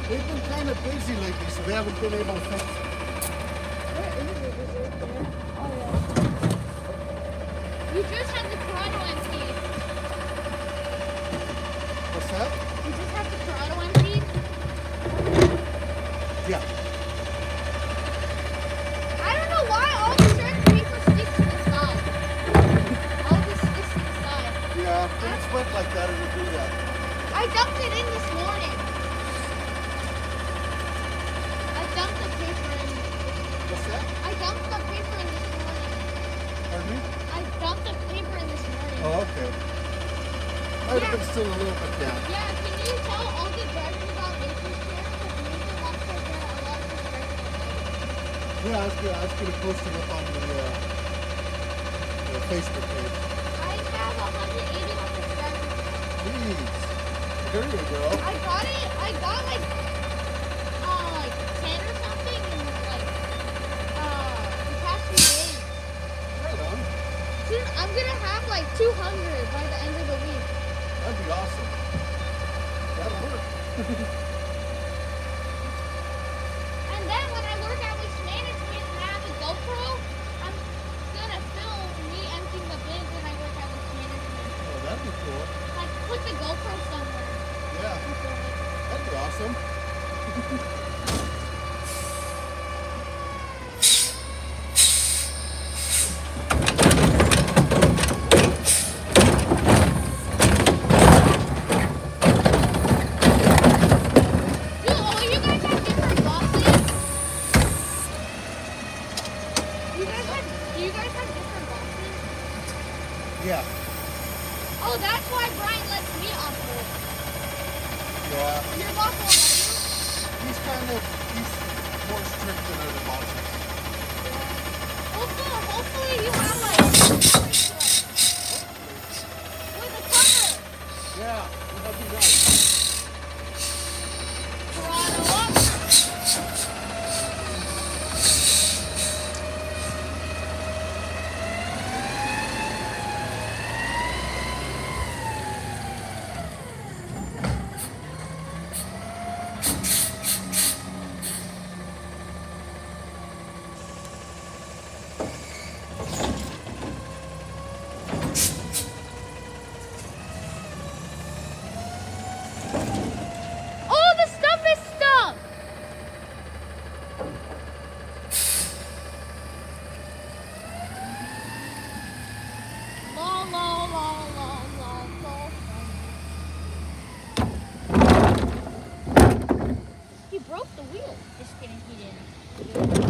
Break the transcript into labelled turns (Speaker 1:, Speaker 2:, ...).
Speaker 1: They've been kind of busy lately, so they haven't been able to fix it.
Speaker 2: Where is it? Is it right there? Oh, yeah. You just had the Corrado emptied.
Speaker 1: What's that?
Speaker 2: You just had the Corrado emptied?
Speaker 1: Yeah.
Speaker 2: I don't know why all the certain paper sticks to the side. All this sticks to the side.
Speaker 1: Yeah, when it's wet like that, it'll do that.
Speaker 2: I dumped it in this morning. I dumped the paper in.
Speaker 1: What's that?
Speaker 2: I dumped the paper in this morning.
Speaker 1: Pardon me?
Speaker 2: I dumped the paper in this morning.
Speaker 1: Oh, okay. Might have been still a little bit down.
Speaker 2: Yeah, can you tell all the drivers about Nature's Care? Because Nature wants to get a lot of subscribers.
Speaker 1: Yeah, I was gonna post it up on the Facebook page.
Speaker 2: I have 181 subscribers.
Speaker 1: Please. There you go.
Speaker 2: I got like 10 or something in like the past few days.
Speaker 1: Right on.
Speaker 2: Soon I'm gonna have like 200 by the end of the week.
Speaker 1: That'd be awesome. That'll work.
Speaker 2: And then when I work at Waste Management and I have a GoPro, I'm gonna film me emptying the bins when I work at Waste Management.
Speaker 1: Oh, that'd be cool.
Speaker 2: Like put the GoPro somewhere.
Speaker 1: Yeah,
Speaker 2: And film it.
Speaker 1: that'd be awesome.
Speaker 2: You guys have different bosses? Do you guys have different bosses?
Speaker 1: Yeah.
Speaker 2: Oh, that's why Brian lets me off work.
Speaker 1: Yeah.
Speaker 2: Your boss won't let you?
Speaker 1: He's more strict than other bosses.
Speaker 2: Hopefully you have like with a cover.
Speaker 1: Yeah, that'd be nice.
Speaker 2: Toronto up. Oh, the stuff is stuck. La la la la la la. He broke the wheel. Just kidding, he didn't.